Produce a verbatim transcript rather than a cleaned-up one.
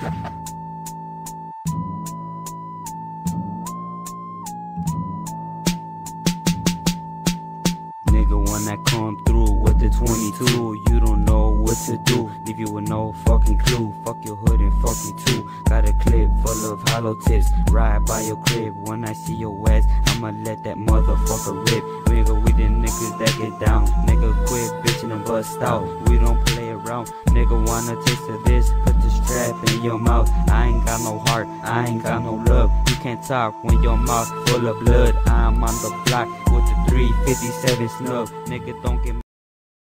Nigga, when I come through with the twenty-two, you don't know what to do. Leave you with no fucking clue. Fuck your hood and fuck you too. Got a clip full of hollow tips. Ride by your crib. When I see your ass, I'ma let that motherfucker rip. Nigga, we the niggas that get down. Nigga, quit bitching and bust out. We don't play around. Nigga, wanna taste of this? Put the strap in your mouth. I ain't got no heart. I ain't got no love. You can't talk when your mouth full of blood. I'm on the block with the three fifty-seven snub. Nigga, don't get